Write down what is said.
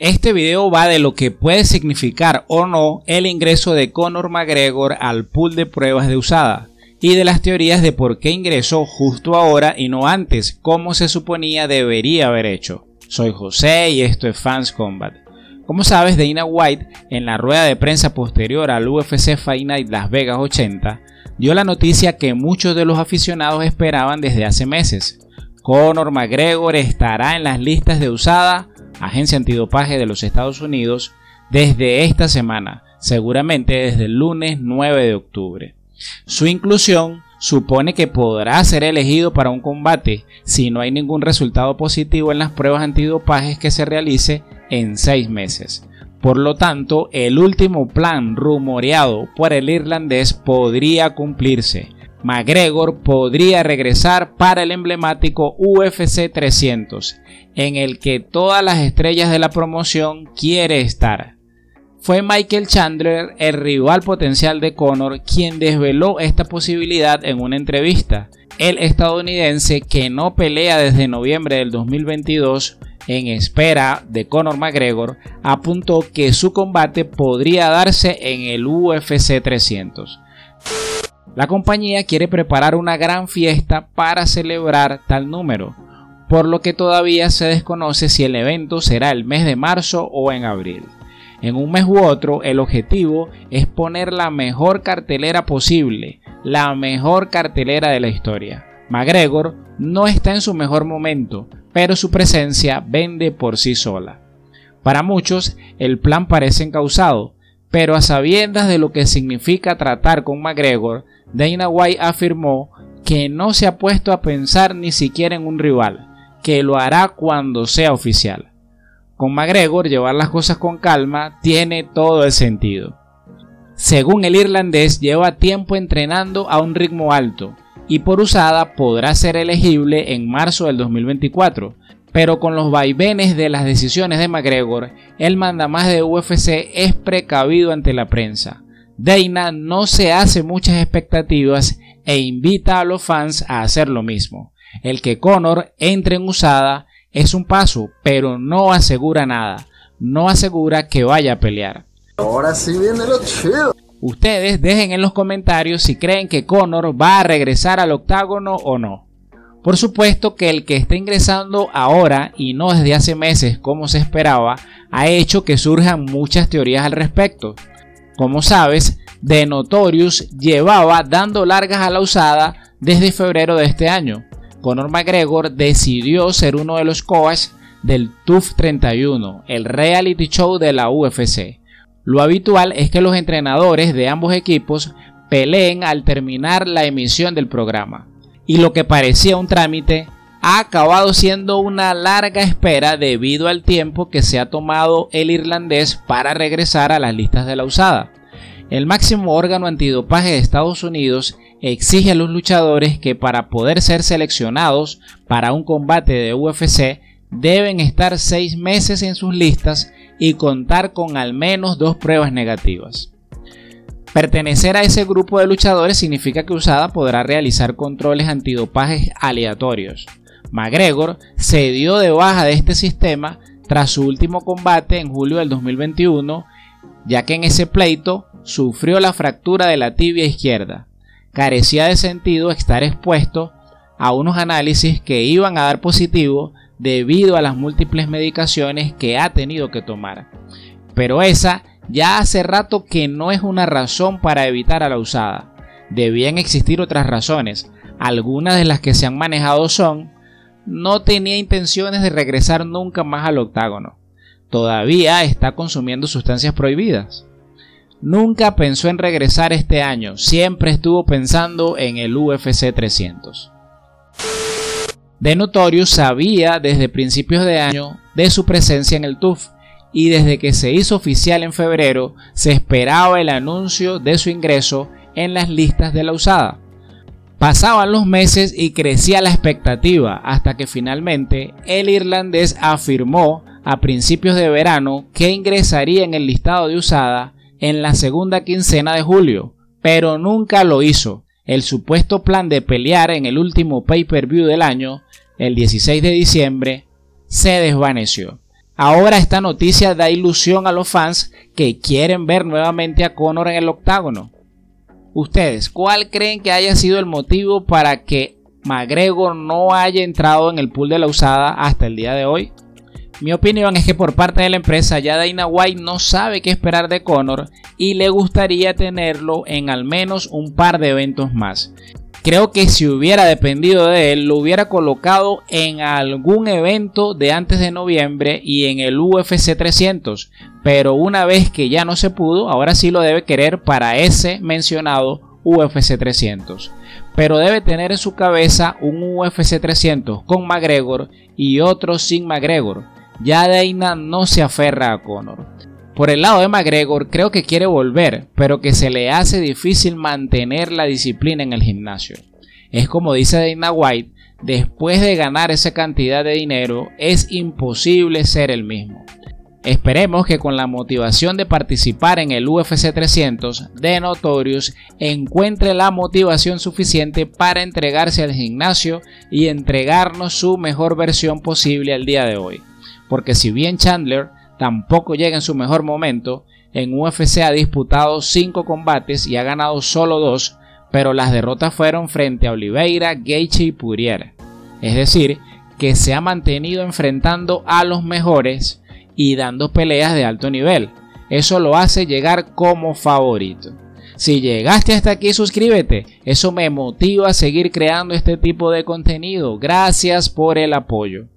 Este video va de lo que puede significar o no el ingreso de Conor McGregor al pool de pruebas de USADA y de las teorías de por qué ingresó justo ahora y no antes, como se suponía debería haber hecho. Soy José y esto es Fans Combat. Como sabes, Dana White, en la rueda de prensa posterior al UFC Fight Night Las Vegas 80, dio la noticia que muchos de los aficionados esperaban desde hace meses. Conor McGregor estará en las listas de USADA, Agencia Antidopaje de los Estados Unidos, desde esta semana, seguramente desde el lunes 9 de octubre. Su inclusión supone que podrá ser elegido para un combate si no hay ningún resultado positivo en las pruebas antidopajes que se realice en 6 meses. Por lo tanto, el último plan rumoreado por el irlandés podría cumplirse. McGregor podría regresar para el emblemático UFC 300, en el que todas las estrellas de la promoción quiere estar. Fue Michael Chandler, el rival potencial de Conor, quien desveló esta posibilidad en una entrevista. El estadounidense, que no pelea desde noviembre del 2022 en espera de Conor McGregor, apuntó que su combate podría darse en el UFC 300. La compañía quiere preparar una gran fiesta para celebrar tal número, por lo que todavía se desconoce si el evento será el mes de marzo o en abril. En un mes u otro, el objetivo es poner la mejor cartelera posible, la mejor cartelera de la historia. McGregor no está en su mejor momento, pero su presencia vende por sí sola. Para muchos, el plan parece encauzado, pero a sabiendas de lo que significa tratar con McGregor, Dana White afirmó que no se ha puesto a pensar ni siquiera en un rival, que lo hará cuando sea oficial. Con McGregor, llevar las cosas con calma tiene todo el sentido. Según el irlandés, lleva tiempo entrenando a un ritmo alto y por USADA podrá ser elegible en marzo del 2024, pero con los vaivenes de las decisiones de McGregor, el mandamás de UFC es precavido ante la prensa. Dana no se hace muchas expectativas e invita a los fans a hacer lo mismo. El que Conor entre en USADA es un paso, pero no asegura nada. No asegura que vaya a pelear. Ahora sí viene lo chido. Ustedes dejen en los comentarios si creen que Conor va a regresar al octágono o no. Por supuesto que el que está ingresando ahora y no desde hace meses como se esperaba, ha hecho que surjan muchas teorías al respecto. Como sabes, The Notorious llevaba dando largas a la USADA desde febrero de este año. Conor McGregor decidió ser uno de los coaches del TUF 31, el reality show de la UFC. Lo habitual es que los entrenadores de ambos equipos peleen al terminar la emisión del programa. Y lo que parecía un trámite ha acabado siendo una larga espera debido al tiempo que se ha tomado el irlandés para regresar a las listas de la USADA. El máximo órgano antidopaje de Estados Unidos exige a los luchadores que para poder ser seleccionados para un combate de UFC deben estar 6 meses en sus listas y contar con al menos 2 pruebas negativas. Pertenecer a ese grupo de luchadores significa que USADA podrá realizar controles antidopajes aleatorios. McGregor se dio de baja de este sistema tras su último combate en julio del 2021, ya que en ese pleito sufrió la fractura de la tibia izquierda. Carecía de sentido estar expuesto a unos análisis que iban a dar positivo debido a las múltiples medicaciones que ha tenido que tomar. Pero esa ya hace rato que no es una razón para evitar a la USADA. Debían existir otras razones. Algunas de las que se han manejado son: no tenía intenciones de regresar nunca más al octágono. Todavía está consumiendo sustancias prohibidas. Nunca pensó en regresar este año, siempre estuvo pensando en el UFC 300. The Notorious sabía desde principios de año de su presencia en el TUF y desde que se hizo oficial en febrero se esperaba el anuncio de su ingreso en las listas de la USADA. Pasaban los meses y crecía la expectativa hasta que finalmente el irlandés afirmó a principios de verano que ingresaría en el listado de USADA en la segunda quincena de julio, pero nunca lo hizo. El supuesto plan de pelear en el último pay-per-view del año, el 16 de diciembre, se desvaneció. Ahora esta noticia da ilusión a los fans que quieren ver nuevamente a Conor en el octágono. Ustedes, ¿cuál creen que haya sido el motivo para que McGregor no haya entrado en el pool de la usada hasta el día de hoy? Mi opinión es que por parte de la empresa ya Dana White no sabe qué esperar de Conor y le gustaría tenerlo en al menos un par de eventos más. Creo que si hubiera dependido de él, lo hubiera colocado en algún evento de antes de noviembre y en el UFC 300, pero una vez que ya no se pudo, ahora sí lo debe querer para ese mencionado UFC 300. Pero debe tener en su cabeza un UFC 300 con McGregor y otro sin McGregor. Ya Dana no se aferra a Conor. Por el lado de McGregor, creo que quiere volver, pero que se le hace difícil mantener la disciplina en el gimnasio. Es como dice Dana White, después de ganar esa cantidad de dinero, es imposible ser el mismo. Esperemos que con la motivación de participar en el UFC 300, The Notorious encuentre la motivación suficiente para entregarse al gimnasio y entregarnos su mejor versión posible al día de hoy. Porque si bien Chandler tampoco llega en su mejor momento, en UFC ha disputado 5 combates y ha ganado solo 2, pero las derrotas fueron frente a Oliveira, Gaethje y Poirier. Es decir, que se ha mantenido enfrentando a los mejores y dando peleas de alto nivel. Eso lo hace llegar como favorito. Si llegaste hasta aquí, suscríbete. Eso me motiva a seguir creando este tipo de contenido. Gracias por el apoyo.